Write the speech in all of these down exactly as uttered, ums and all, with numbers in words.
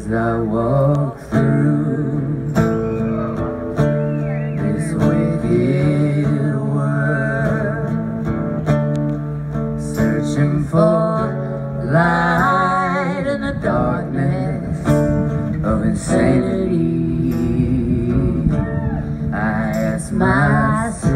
as I walk through this wicked world, searching for light in the darkness of insanity. I ask myself,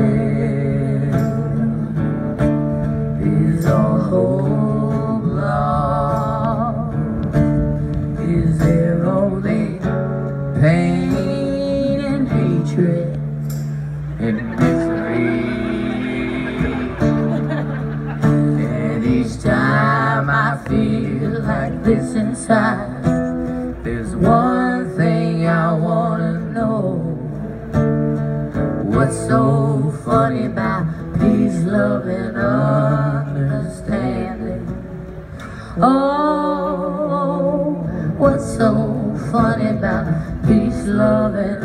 is all hope lost? Is there only pain and hatred and misery? And each time I feel like this inside, there's one thing I wanna know. What's so funny about peace, love, and understanding? Oh, what's so funny about peace, love, and